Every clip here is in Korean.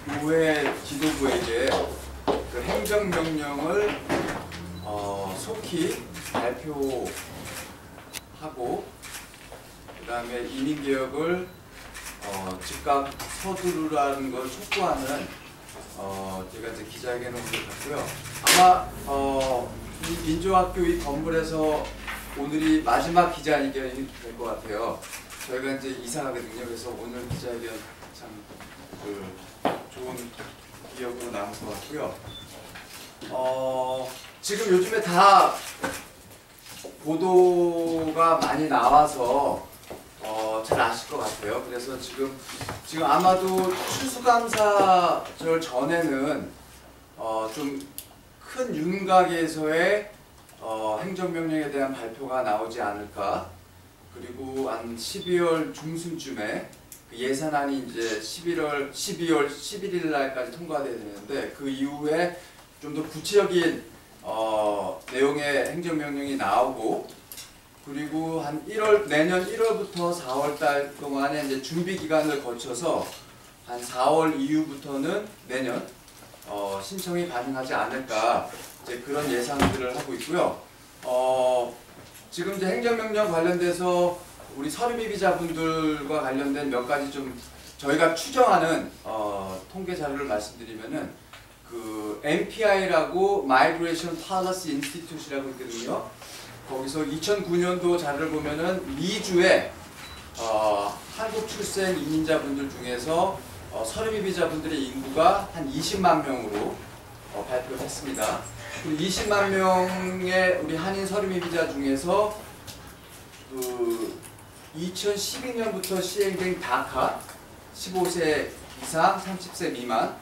의회 지도부에게 그 행정명령을 속히 발표하고 그 다음에 이민개혁을 즉각 서두르라는 걸 촉구하는 제가 이제 기자회견을 갔고요. 아마 이 민주학교 이 건물에서 오늘이 마지막 기자회견이 될 것 같아요. 저희가 이제 이사 가거든요. 그래서 오늘 기자회견 참 좋은 기억으로 남을 것 같고요. 지금 요즘에 다 보도가 많이 나와서 잘 아실 것 같아요. 그래서 지금 아마도 추수감사절 전에는 좀 큰 윤곽에서의 행정명령에 대한 발표가 나오지 않을까. 그리고 한 12월 중순쯤에 그 예산안이 이제 12월 11일 날까지 통과돼야 되는데 그 이후에 좀 더 구체적인 내용의 행정명령이 나오고, 그리고 한 내년 1월부터 4월 달 동안에 이제 준비 기간을 거쳐서 한 4월 이후부터는 내년 신청이 가능하지 않을까, 이제 그런 예상들을 하고 있고요. 지금 이제 행정명령 관련돼서 우리 서류미비자분들과 관련된 몇 가지 좀 저희가 추정하는 통계 자료를 말씀드리면은 그 MPI라고 Migration Policy Institute이라고 있거든요. 거기서 2009년도 자료를 보면은 미주에 한국 출생 이민자분들 중에서 서류미비자분들의 인구가 한 20만 명으로 발표를 했습니다. 그리고 20만 명의 우리 한인 서류미비자 중에서 그 2012년부터 시행된 다카 15세 이상 30세 미만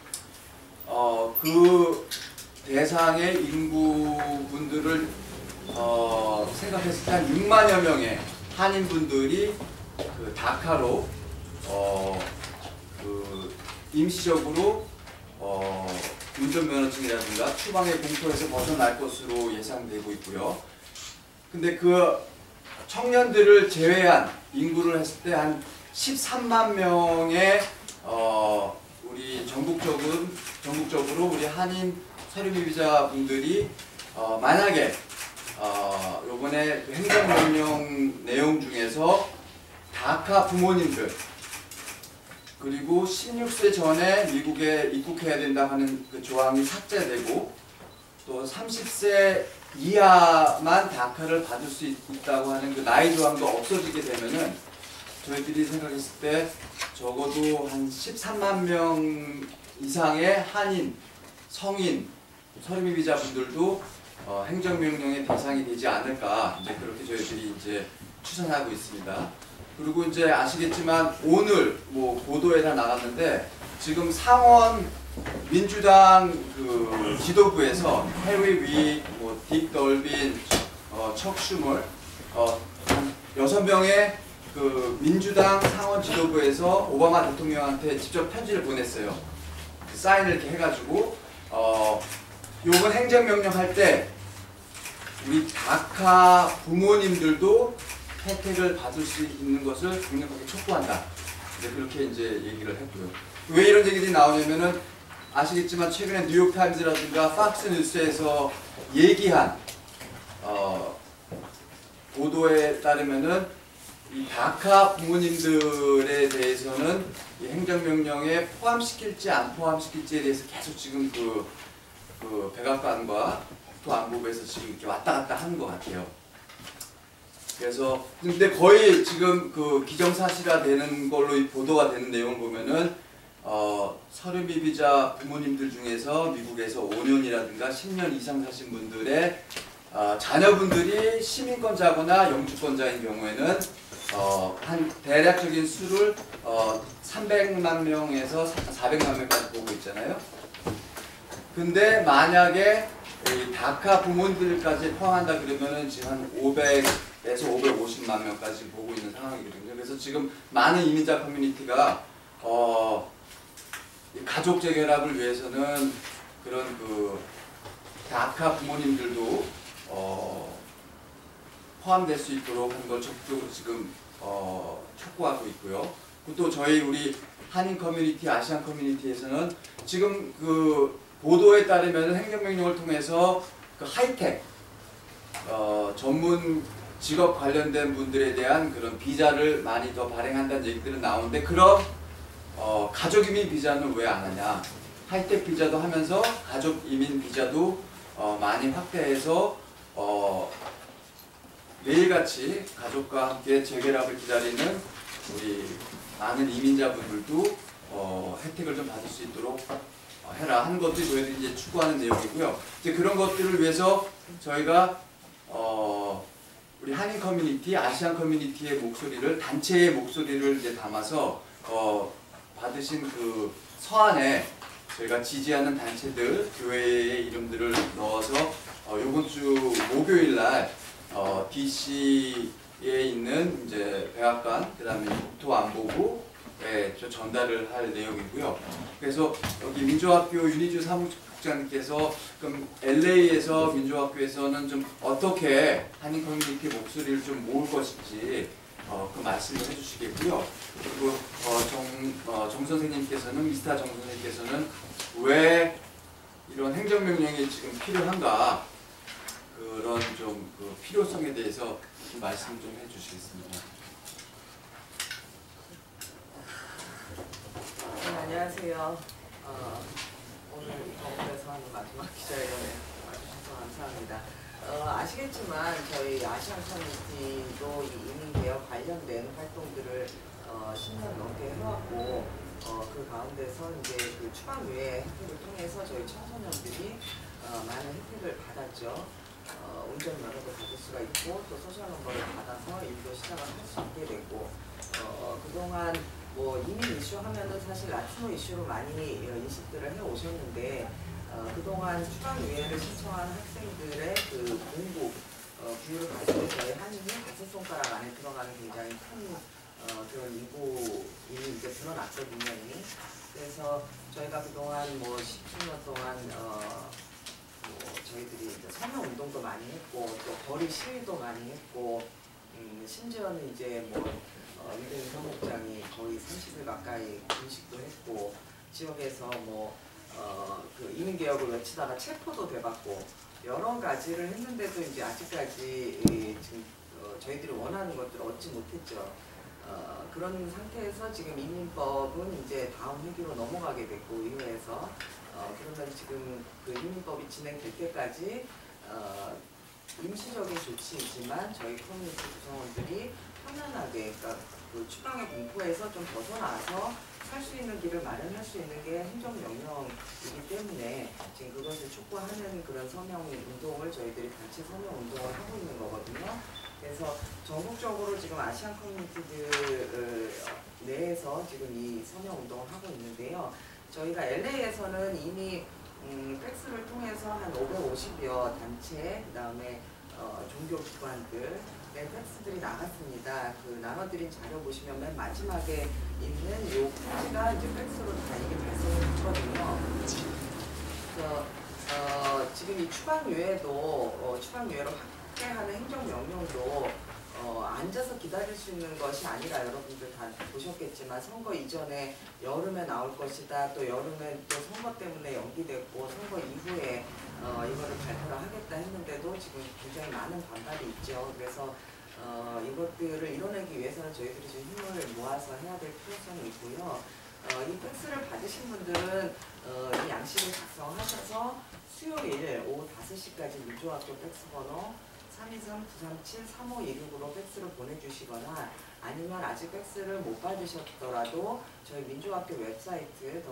그 대상의 인구분들을 생각했을 때 한 6만여 명의 한인분들이 그 다카로 그 임시적으로 운전면허증이라든가 추방의 공포에서 벗어날 것으로 예상되고 있고요. 근데 그 청년들을 제외한 인구를 했을 때 한 13만 명의 우리 전국적으로 우리 한인 서류미비자분들이 만약에 요번에 행정명령 내용 중에서 다카 부모님들 그리고 16세 전에 미국에 입국해야 된다 하는 그 조항이 삭제되고 또 30세 이하만 다카를 받을 수 있다고 하는 그 나이 조항도 없어지게 되면은 저희들이 생각했을 때 적어도 한 13만 명 이상의 한인, 성인, 서류미비자분들도 행정명령의 대상이 되지 않을까, 이제 그렇게 저희들이 이제 추산하고 있습니다. 그리고 이제 아시겠지만 오늘 뭐 보도에 다 나갔는데 지금 상원 민주당 그 지도부에서 해리 위, 딕 덜빈, 척 슈머 6명의 그 민주당 상원 지도부에서 오바마 대통령한테 직접 편지를 보냈어요. 사인을 이렇게 해가지고 요번 행정명령 할 때 우리 다카 부모님들도 혜택을 받을 수 있는 것을 강력하게 촉구한다. 그렇게 이제 얘기를 했고요. 왜 이런 얘기들이 나오냐면은 아시겠지만 최근에 뉴욕타임즈라든가 팍스뉴스에서 얘기한 보도에 따르면은 이 다카 부모님들에 대해서는 이 행정명령에 포함시킬지 안 포함시킬지에 대해서 계속 지금 그 백악관과 국토안보부에서 지금 이렇게 왔다 갔다 하는 것 같아요. 그래서 근데 거의 지금 그 기정사실화 되는 걸로 이 보도가 되는 내용을 보면은 서류미비자 부모님들 중에서 미국에서 5년이라든가 10년 이상 사신 분들의 자녀분들이 시민권자거나 영주권자인 경우에는 한 대략적인 수를 300만 명에서 400만 명까지 보고 있잖아요. 근데 만약에 이 다카 부모님들까지 포함한다 그러면은 지금 한 500에서 550만 명까지 보고 있는 상황이거든요. 그래서 지금 많은 이민자 커뮤니티가 가족 재결합을 위해서는 그런 그 다카 부모님들도 포함될 수 있도록 한 걸 적극적으로 지금 촉구하고 있고요. 또 우리 한인 커뮤니티, 아시안 커뮤니티에서는 지금 그 보도에 따르면 행정명령을 통해서 그 하이텍 전문 직업 관련된 분들에 대한 그런 비자를 많이 더 발행한다는 얘기들은 나오는데, 그럼 가족 이민 비자는 왜 안 하냐? 하이텍 비자도 하면서 가족 이민 비자도 많이 확대해서 매일같이 가족과 함께 재결합을 기다리는 우리 많은 이민자분들도 혜택을 좀 받을 수 있도록 해라 하는 것들이 저희들이 이제 추구하는 내용이고요. 이제 그런 것들을 위해서 저희가 우리 한인 커뮤니티, 아시안 커뮤니티의 목소리를, 단체의 목소리를 이제 담아서 받으신 그 서한에 저희가 지지하는 단체들, 교회의 이름들을 넣어서 이번 주 목요일 날 DC에 있는 이제 백악관, 그다음에 국토안보부에 전달을 할 내용이고요. 그래서 여기 민주학교 윤희주 사무국장님께서 그럼 LA에서 민주학교에서는 좀 어떻게 한인 커뮤니티 목소리를 좀 모을 것인지 그 말씀을 해주시겠고요. 그리고 정 선생님께서는, 미스터 정 선생님께서는 왜 이런 행정명령이 지금 필요한가, 그런 좀 그 필요성에 대해서 좀 말씀 좀 해주시겠습니다. 네, 안녕하세요. 오늘 더불어서 하는 마지막 기자회견에 와주셔서 감사합니다. 아시겠지만 저희 아시안 커뮤니티도 이 이민개혁 관련된 활동들을 10년 넘게 해왔고, 그 가운데서 이제 그 추방유예 혜택을 통해서 저희 청소년들이 많은 혜택을 받았죠. 운전면허도 받을 수가 있고, 또 소셜넘버를 받아서 일도 시작을 할 수 있게 되고, 그동안 뭐 이민 이슈 하면은 사실 라티노 이슈로 많이 인식들을 해 오셨는데, 그동안 추방유예를 신청한 학생들의 그 공부 비율을 봤을 때 저희 한인이 5손가락 안에 들어가는 굉장히 큰 그런 인구이 이제 드러났거든요. 이미. 그래서 저희가 그동안 뭐 10주년 동안 저희들이 이제 서명 운동도 많이 했고, 또 거리 시위도 많이 했고, 심지어는 이제 뭐 이대희 사무국장이 거의 30일 가까이 금식도 했고, 지역에서 뭐 그 이민개혁을 외치다가 체포도 돼봤고, 여러 가지를 했는데도 이제 아직까지 지금 저희들이 원하는 것들을 얻지 못했죠. 그런 상태에서 지금 이민법은 이제 다음 회기로 넘어가게 됐고, 의회에서 그러면 지금 그 이민법이 진행될 때까지 임시적인 조치이지만 저희 커뮤니티 구성원들이 편안하게, 그러니까 그 추방의 공포에서 좀 벗어나서 살 수 있는 길을 마련할 수 있는 게 행정명령이기 때문에 지금 그것을 촉구하는 그런 서명 운동을 저희들이 단체 서명 운동을 하고 있는 거거든요. 그래서 전국적으로 지금 아시안 커뮤니티들 내에서 지금 이 서명 운동을 하고 있는데요. 저희가 LA에서는 이미 팩스를 통해서 한 550여 단체, 그 다음에 종교기관들 팩스들이 나갔습니다. 그 나눠드린 자료 보시면 맨 마지막에 있는 요 표지가 이제 팩스로 다 이게 발송이 됐거든요. 그래서 지금 이 추방유예도 추방유예로 확대하는 행정명령도 앉아서 기다릴 수 있는 것이 아니라, 여러분들 다 보셨겠지만 선거 이전에 여름에 나올 것이다, 또 여름에 또 선거 때문에 연기됐고, 선거 이후에 이거를 발표를 하겠다 했는데도 지금 굉장히 많은 반발이 있죠. 그래서 이것들을 이뤄내기 위해서는 저희들이 좀 힘을 모아서 해야 될 필요성이 있고요. 이 팩스를 받으신 분들은 이 양식을 작성하셔서 수요일 오후 5시까지 민주학교 팩스 번호 323-937-3526으로 팩스를 보내주시거나, 아니면 아직 팩스를 못 받으셨더라도 저희 민주학교 웹사이트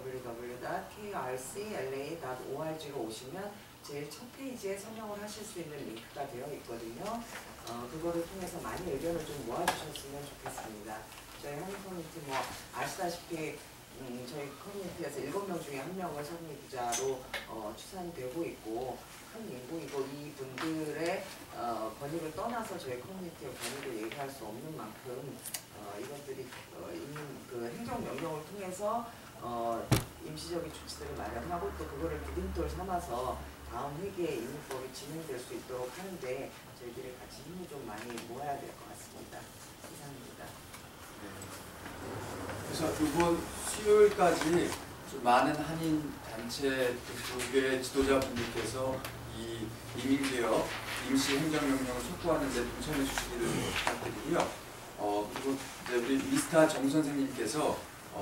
www.krcla.org로 오시면 제일 첫 페이지에 서명을 하실 수 있는 링크가 되어 있거든요. 그거를 통해서 많이 의견을 좀 모아주셨으면 좋겠습니다. 저희 한인 커뮤니티 뭐 아시다시피 저희 커뮤니티에서 7명 중에 1명을 서민의 기자로 추산이 되고 있고, 큰 인구이고, 이분들의 권익을 떠나서 저희 커뮤니티의 권익을 얘기할 수 없는 만큼 이것들이 있는 그 행정명령을 통해서 임시적인 조치들을 마련하고, 또 그거를 디딤돌 삼아서 다음 회기에 이민법이 진행될 수 있도록 하는데 저희들이 같이 힘을 좀 많이 모아야 될 것 같습니다. 이상입니다. 네. 그래서 이번 수요일까지 좀 많은 한인 단체 그쪽의 지도자분들께서 이 이민개혁 임시 행정명령을 촉구하는 데 동참해 주시기를 부탁드리고요. 그리고 이제 우리 미스타 정 선생님께서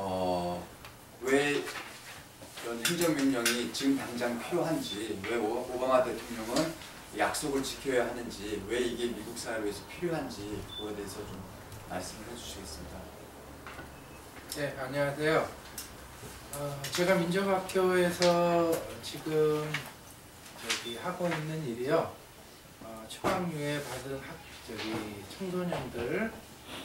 왜 이런 행정명령이 지금 당장 필요한지, 왜 오바마 대통령은 약속을 지켜야 하는지, 왜 이게 미국 사회를 위해서 필요한지 그거에 대해서 좀 말씀을 해주시겠습니다. 네, 안녕하세요. 제가 민족학교에서 지금 하고 있는 일이요. 초학유예 받은 청소년들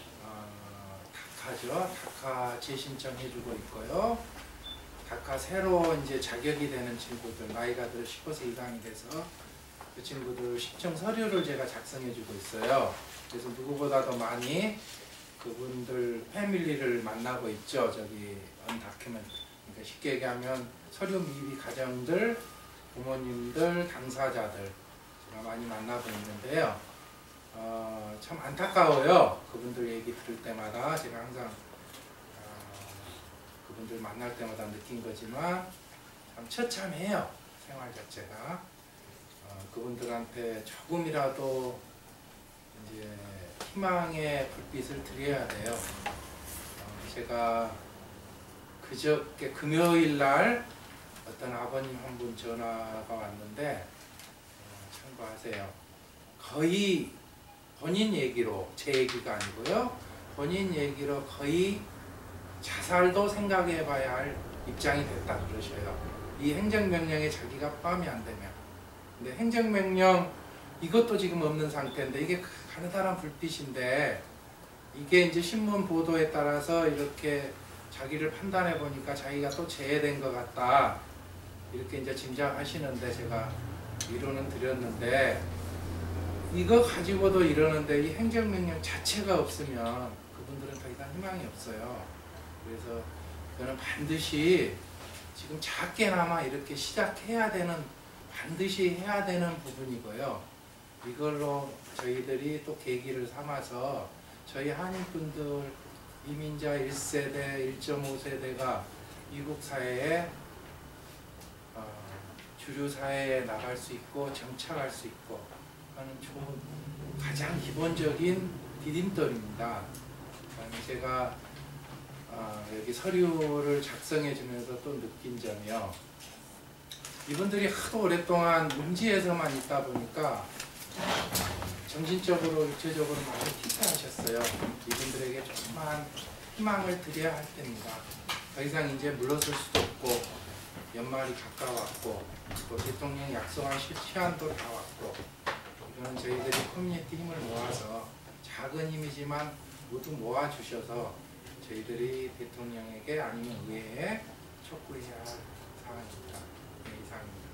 다카죠. 다카 재신청해주고 있고요. 다카 새로 이제 자격이 되는 친구들, 나이가 들어 15세 이상이 돼서 그 친구들 신청 서류를 제가 작성해주고 있어요. 그래서 누구보다도 많이 그분들 패밀리를 만나고 있죠. 언다큐멘트. 그러니까 쉽게 얘기하면 서류 미비 가정들, 부모님들, 당사자들 제가 많이 만나고 있는데요. 참 안타까워요. 그분들 얘기 들을 때마다 제가 항상 그분들 만날 때마다 느낀 거지만 참 처참해요. 생활 자체가. 그분들한테 조금이라도 이제 희망의 불빛을 드려야 돼요. 제가 그저께 금요일 날 어떤 아버님 한 분 전화가 왔는데 참고하세요. 거의 본인 얘기로, 제 얘기가 아니고요. 본인 얘기로 거의 자살도 생각해 봐야 할 입장이 됐다 그러셔요. 이 행정명령에 자기가 포함이 안 되면. 근데 행정명령 이것도 지금 없는 상태인데 이게 가느다란 불빛인데 이게 이제 신문 보도에 따라서 이렇게 자기를 판단해 보니까 자기가 또 제외된 것 같다 이렇게 이제 짐작하시는데 제가 위로는 드렸는데 이거 가지고도 이러는데 이 행정명령 자체가 없으면 그분들은 더 이상 희망이 없어요. 그래서 저는 반드시 지금 작게나마 이렇게 시작해야 되는 반드시 해야 되는 부분이고요. 이걸로 저희들이 또 계기를 삼아서 저희 한인분들 이민자 1세대, 1.5세대가 미국 사회에 주류 사회에 나갈 수 있고 정착할 수 있고 하는 좋은 가장 기본적인 디딤돌입니다. 제가 여기 서류를 작성해 주면서 또 느낀 점이요. 이분들이 하도 오랫동안 문지에서만 있다 보니까 정신적으로, 육체적으로 많이 피폐하셨어요. 이분들에게 조그만 희망을 드려야 할 때입니다. 더 이상 이제 물러설 수도 없고 연말이 가까웠고 또 대통령 약속한 시한도 다 왔고 이거는 저희들이 커뮤니티 힘을 모아서 작은 힘이지만 모두 모아주셔서 저희들이 대통령에게 아니면 의회에 촉구해야 할 사안입니다. 네, 이상입니다.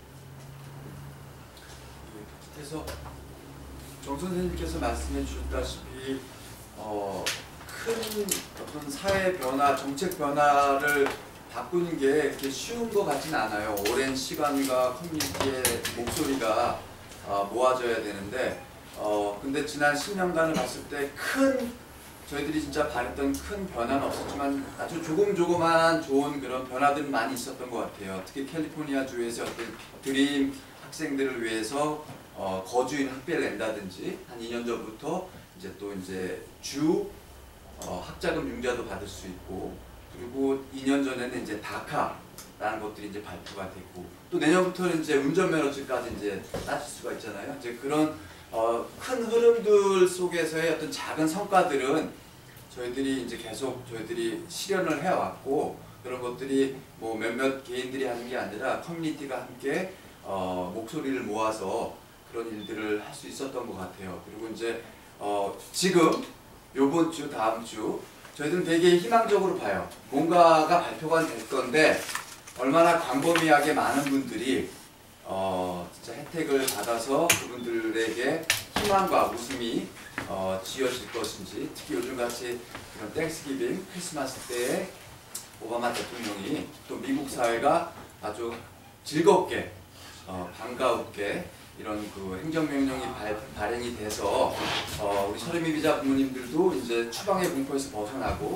그래서 정 선생님께서 말씀해 주셨다시피 큰 어떤 사회 변화, 정책 변화를 바꾸는 게 이렇게 쉬운 것 같지는 않아요. 오랜 시간과 커뮤니티의 목소리가 모아져야 되는데 근데 지난 10년간을 봤을 때 저희들이 진짜 바랬던 큰 변화는 없었지만 아주 조금조그만 좋은 그런 변화들이 많이 있었던 것 같아요. 특히 캘리포니아 주에서 어떤 드림 학생들을 위해서 거주인 학비를 낸다든지 한 2년 전부터 이제 주 학자금 융자도 받을 수 있고 그리고 2년 전에는 이제 다카라는 것들이 이제 발표가 됐고 또 내년부터는 이제 운전면허증까지 이제 따질 수가 있잖아요. 이제 그런 큰 흐름들 속에서의 어떤 작은 성과들은 저희들이 이제 계속 저희들이 실현을 해왔고 그런 것들이 뭐 몇몇 개인들이 하는 게 아니라 커뮤니티가 함께 목소리를 모아서 그런 일들을 할 수 있었던 것 같아요. 그리고 이제 지금 요번 주 다음 주 저희들은 되게 희망적으로 봐요. 뭔가가 발표가 될 건데 얼마나 광범위하게 많은 분들이 진짜 혜택을 받아서 그분들에게 희망과 웃음이 지어질 것인지 특히 요즘같이 그런 땡스기빙 크리스마스 때에 오바마 대통령이 또 미국 사회가 아주 즐겁게 반가웠게 이런 그 행정명령이 발행이 돼서 우리 서림이 기자 부모님들도 이제 추방의 공포에서 벗어나고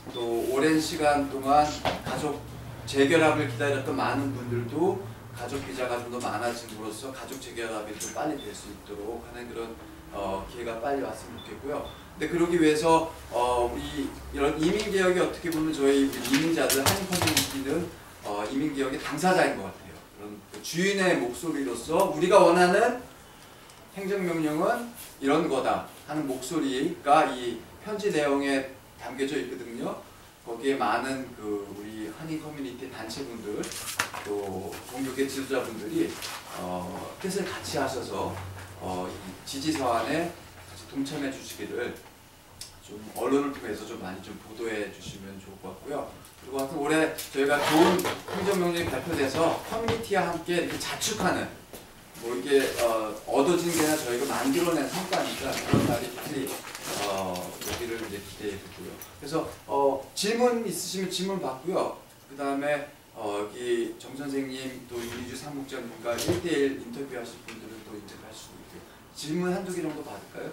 또 오랜 시간 동안 가족 재결합을 기다렸던 많은 분들도 가족 비자가 좀 더 많아짐으로써 가족 재결합이 좀 빨리 될 수 있도록 하는 그런 기회가 빨리 왔으면 좋겠고요. 근데 그러기 위해서 우리 이런 이민 개혁이 어떻게 보면 저희 이민자들 한인 커뮤니티는 이민 개혁의 당사자인 것 같아요. 그런 그 주인의 목소리로서 우리가 원하는 행정명령은 이런 거다 하는 목소리가 이 편지 내용에 담겨져 있거든요. 거기에 많은 그 우리 한인 커뮤니티 단체분들 또 종교계 지도자분들이 뜻을 같이 하셔서 이 지지 서한에 같이 동참해 주시기를 좀 언론을 통해서 좀 많이 좀 보도해 주시면 좋을 것 같고요. 그리고 하여튼 올해 저희가 좋은 행정명령이 발표돼서 커뮤니티와 함께 이렇게 자축하는 뭐 이게 얻어진 게 아니라 저희가 만들어낸 성과니까 그런 날이 빨리 여기를 이제 기대해 보고요. 그래서 질문 있으시면 질문 받고요. 그 다음에 여기 정 선생님 또 윤희주 사무국장님과 1대1 인터뷰하실 분들은 또 인터뷰할 수 있고요. 질문 한두 개 정도 받을까요?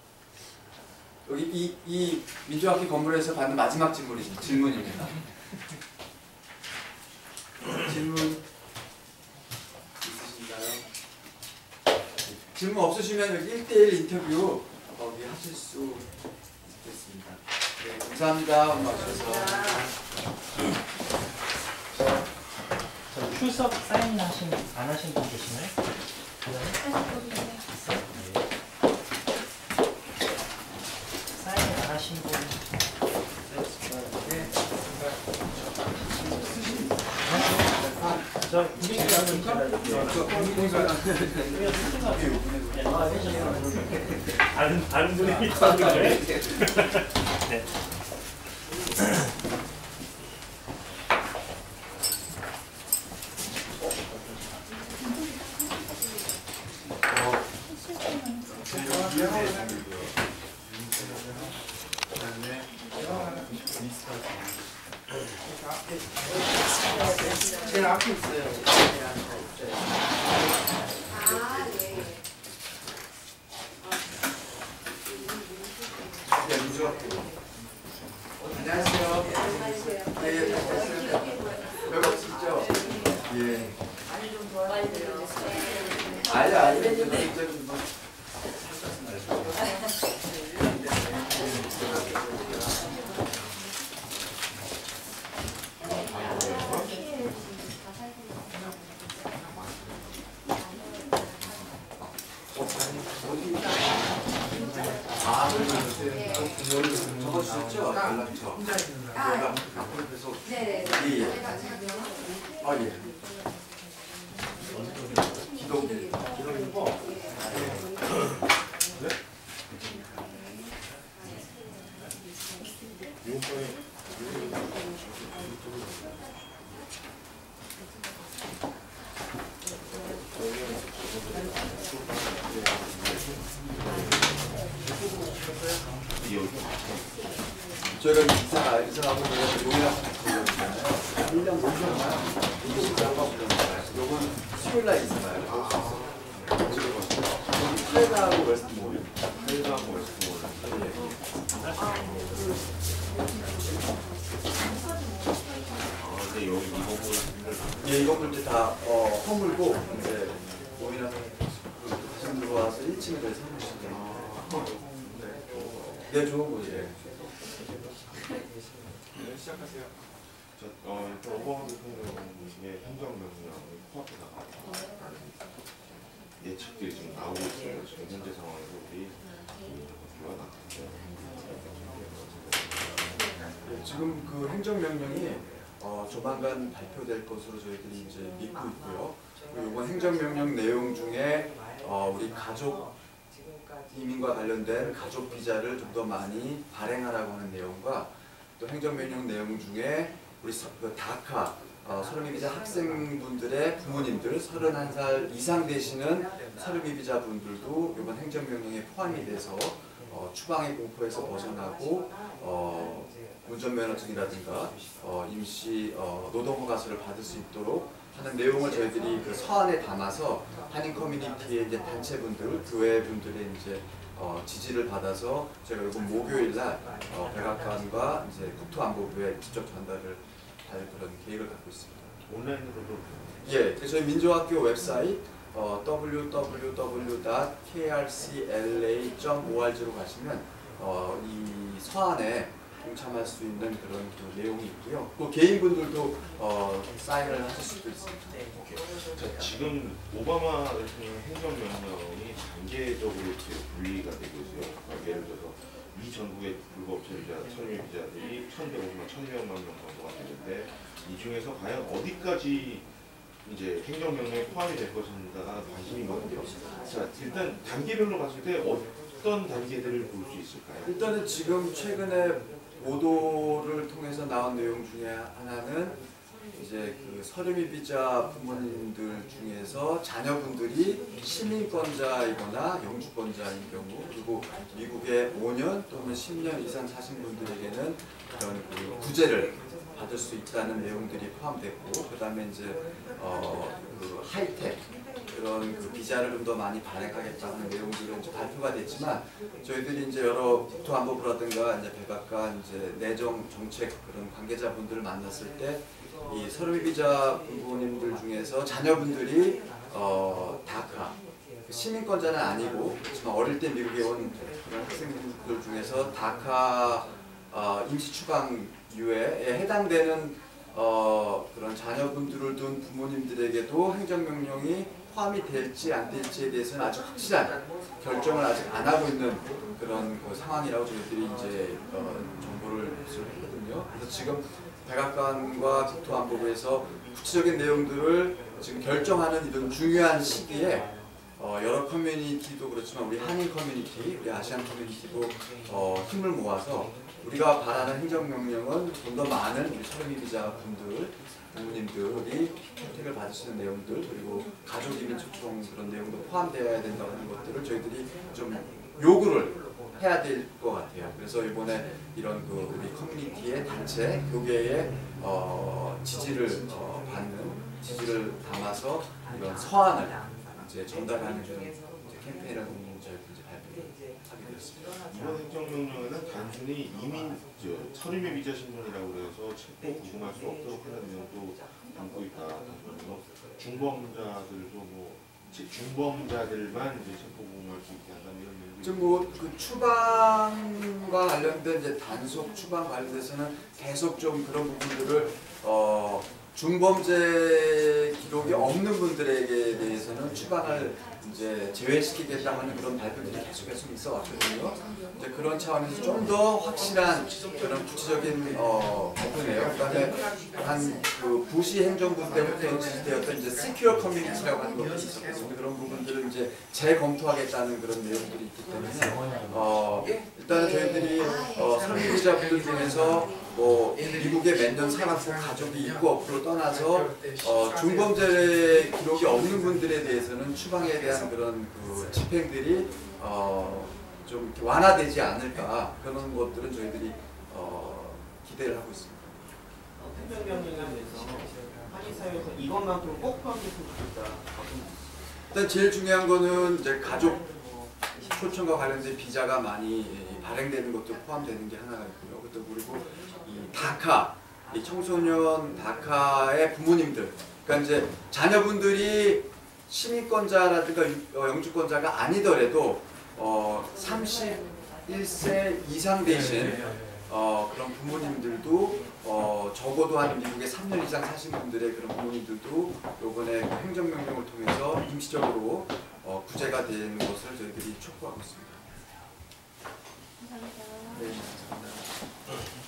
여기 이 민주학기 건물에서 받는 마지막 질문입니다. 질문 있으신가요? 질문 없으시면 여기 1대1 인터뷰 거기 하실 수 있겠습니다. 네, 감사합니다. 오늘 와주셔서. 저 출석 사인 안 하신 분 계시나요? 사인 안 하신 분. 저 다른 분이 있었는데. 네. 제일 앞에 있어요. 안녕하세요. 네, 여기 오시죠? 예. 많이 좀 도와주세요. 아니. 저거 주셨죠? 연락처. 제가 앞으로 계속. 예. 아 예. 기독이고. 저희가 이사하고 용이랑 불렀잖아요. 1년 모셨나요? 이게 시작하고 불렀잖아요. 요건 수요일 날 있어요. 칼다하고 웨스트몰. 칼다하고 웨스트몰. 근데 여기 예, 이건 이제 다 허물고 이제 용이랑 다시 들어와서 1층에 대해서 해주시면 네, 좋은 곳이에요. 네, 시작하세요. 일단 오버하드 중에 행정명령이 코앞에 나가는 예측들이 지금 나오고 있어요. 지금 현재 상황에서 우리 지금 그 행정명령이 조만간 발표될 것으로 저희들이 이제 믿고 있고요. 그리고 이번 행정명령 내용 중에 우리 가족 이민과 관련된 가족 비자를 좀 더 많이 발행하라고 하는 내용과 또 행정명령 내용 중에 우리 다카 서름이 비자 학생분들의 부모님들 31살 이상 되시는 서름이 비자 분들도 이번 행정명령에 포함이 돼서 추방의 공포에서 벗어나고 운전면허증이라든가 임시 노동허가서를 받을 수 있도록 하는 내용을 저희들이 그 서한에 담아서 한인 커뮤니티의 이제 단체분들, 교회분들의 이제 지지를 받아서 제가 이번 목요일 날 백악관과 이제 국토안보부에 직접 전달을 할 그런 계획을 갖고 있습니다. 온라인으로도 예, 저희 민족학교 웹사이트 www.krcla.org로 가시면 이 서한에 동참할 수 있는 그런 그 내용이 있고요. 또 개인분들도 사인을 하실 수도 있습니다. 오케이. 자, 지금 오바마 대통령 행정명령이 단계적으로 이렇게 분리가 되고 있어요. 예를 들어서 이 전국의 불법 체류자, 선유비자들이 1,150만, 1,200만 명 정도가 되는데 이 중에서 과연 어디까지 이제 행정명령에 포함이 될 것인가가 관심이거든요. 자, 일단 단계별로 봤을 때 어떤 단계들을 볼 수 있을까요? 일단은 지금 최근에 보도를 통해서 나온 내용 중에 하나는 이제 그 서류미 비자 부모님들 중에서 자녀분들이 시민권자이거나 영주권자인 경우, 그리고 미국에 5년 또는 10년 이상 사신 분들에게는 그런 그 구제를 받을 수 있다는 내용들이 포함됐고, 그 다음에 이제 그 하이텍 그런 그 비자를 좀 더 많이 발행하겠다는 내용들은 이제 발표가 됐지만, 저희들이 이제 여러 국토안보부라든가 이제 백악관 이제 내정 정책 그런 관계자분들을 만났을 때 이 서류 비자 부모님들 중에서 자녀분들이 다카 시민권자는 아니고 그렇지만 어릴 때 미국에 온 그런 학생들 중에서 다카 임시 추방 유예에 해당되는 그런 자녀분들을 둔 부모님들에게도 행정명령이 포함이 될지 안 될지에 대해서는 아주 확실한 결정을 아직 안 하고 있는 그런 그 상황이라고 저희들이 이제 정보를 입수했거든요. 그래서 지금 백악관과 국토안보부에서 구체적인 내용들을 지금 결정하는 이런 중요한 시기에 여러 커뮤니티도 그렇지만 우리 한인 커뮤니티, 우리 아시안 커뮤니티도 힘을 모아서 우리가 바라는 행정명령은 좀 더 많은 우리 서류 비자 분들, 부모님들이 혜택을 받을 수 있는 내용들, 그리고 가족 이민 초청 그런 내용도 포함되어야 된다고 하는 것들을 저희들이 좀 요구를 해야 될 것 같아요. 그래서 이번에 이런 그 우리 커뮤니티의 단체, 교계의 지지를 받는, 지지를 담아서 이런 서한을 이제 전달하는 그런 캠페인을 저희들이 발표를 하게 되었습니다. 이번 행정명령에는 단순히 이민 서류미 비자 신분이라고 해서 체포 구금할 수 없도록 하는 내용도 담고 있다. 중범자들도 중범자들만 이제 체포 구금할 수 있게 한다는 이런 내용이. 지금 그 추방과 관련된 이제 단속 추방 관련돼서는 계속 좀 그런 부분들을 중범죄 기록이 없는 분들에게 대해서는 추방을 이제 제외시키겠다고 하는 그런 발표들이 계속해서 있어 왔거든요. 이제 그런 차원에서 좀 더 확실한 그런 구체적인 발표네요. 그다음에 한 그 부시 행정부 때부터 지지되었던 이제 시큐어 커뮤니티라고 하는 것도 있었거든요. 그런 부분들을 이제 재검토하겠다는 그런 내용들이 있기 때문에 일단은 저희들이 선비자분들 중에서 뭐 미국에 몇 년 살았고 가족이 있고 없고를 떠나서 중범죄 기록이 없는 분들에 대해서는 추방에 대한 그런 그 집행들이 좀 이렇게 완화되지 않을까, 그런 것들은 저희들이 기대를 하고 있습니다. 행정명령에 대해서 한인 사회에서 이것만큼 꼭 포함됐으면 좋겠다. 일단 제일 중요한 거는 이제 가족 초청과 관련된 비자가 많이 발행되는 것도 포함되는 게 하나가 있고요. 그리고 이 다카, 이 청소년 다카의 부모님들, 그러니까 이제 자녀분들이 시민권자라든가 영주권자가 아니더라도 31세 이상 되신 그런 부모님들도 적어도 한 미국에 3년 이상 사신 분들의 그런 부모님들도 이번에 행정명령을 통해서 임시적으로 구제가 되는 것을 저희들이 촉구하고 있습니다. 감사합니다. 네, 감사합니다.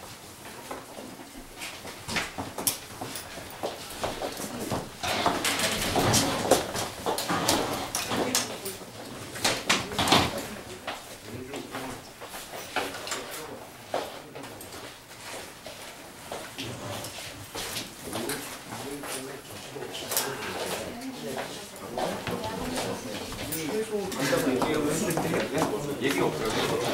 얘기 없어요.